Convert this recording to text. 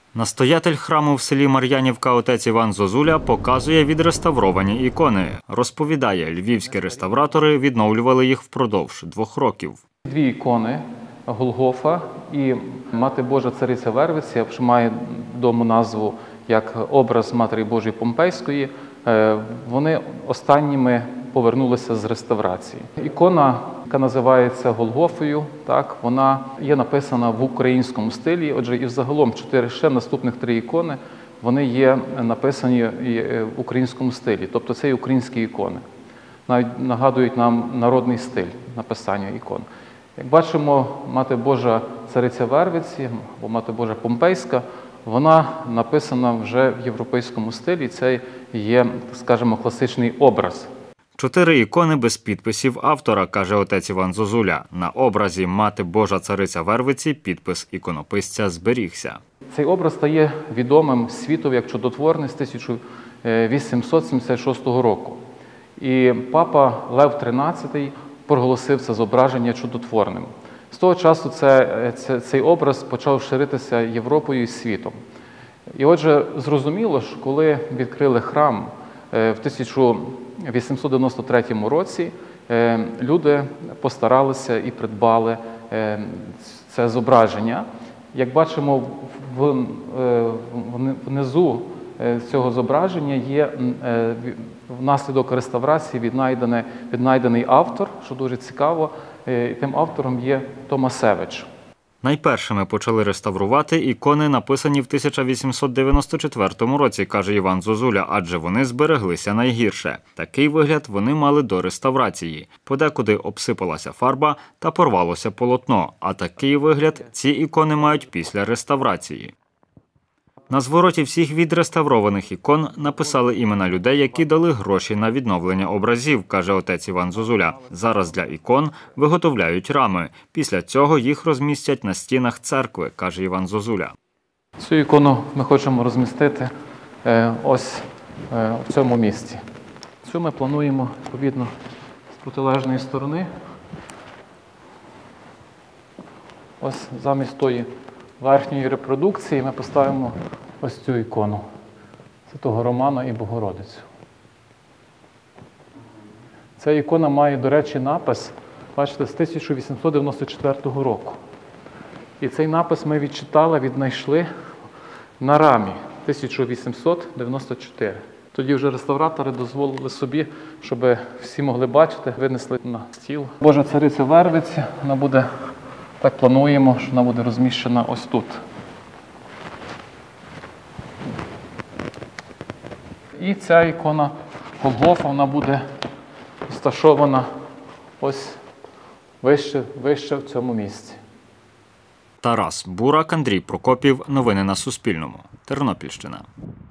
Настоятель храму в селі Мар'янівка отець Іван Зозуля показує відреставровані ікони. Розповідає, львівські реставратори відновлювали їх впродовж 2 років. 2 ікони – Голгофа і Мати Божа Цариця Вервиці, що має відому назву як образ Матері Божої Помпейської, вони останніми повернулися з реставрації. Ікона, яка називається Голгофою, вона є написана в українському стилі. Отже, і взагалом ще наступних 3 ікони, вони є написані в українському стилі. Тобто це є українські ікони. Навіть нагадують нам народний стиль написання ікон. Як бачимо, Мати Божа Цариця Вервиці, або Мати Божа Помпейська, вона написана вже в європейському стилі. Це є, скажімо, класичний образ. 4 ікони без підписів автора, каже отець Іван Зозуля. На образі Мати Божа Цариця Вервиці підпис іконописця зберігся. Цей образ стає відомим світові як чудотворний з 1876 року. І папа Лев XIII проголосив це зображення чудотворним. З того часу цей образ почав ширитися Європою і світом. І отже, зрозуміло, що коли відкрили храм в 1893 році, люди постаралися і придбали це зображення. Як бачимо, внизу цього зображення є внаслідок реставрації віднайдений автор, що дуже цікаво, і тим автором є Томасевич. Найпершими почали реставрувати ікони, написані в 1894 році, каже Іван Зозуля, адже вони збереглися найгірше. Такий вигляд вони мали до реставрації. Подекуди обсипалася фарба та порвалося полотно, а такий вигляд ці ікони мають після реставрації. На звороті всіх відреставрованих ікон написали імена людей, які дали гроші на відновлення образів, каже отець Іван Зозуля. Зараз для ікон виготовляють рами. Після цього їх розмістять на стінах церкви, каже Іван Зозуля. Цю ікону ми хочемо розмістити ось в цьому місці. Цю ми плануємо, відповідно, з протилежної сторони. Ось замість тої верхньої репродукції ми поставимо ось цю ікону Святого Романа і Богородицю. Ця ікона має, до речі, напис, бачите, з 1894 року. І цей напис ми віднайшли на рамі 1894. Тоді вже реставратори дозволили собі, щоб всі могли бачити, винесли на стіл. Божа Цариця Вервиці, вона буде, так плануємо, що вона буде розміщена ось тут. І ця ікона Голгофа, вона буде розташована ось вище в цьому місці. Тарас Бурак, Андрій Прокопів. Новини на Суспільному. Тернопільщина.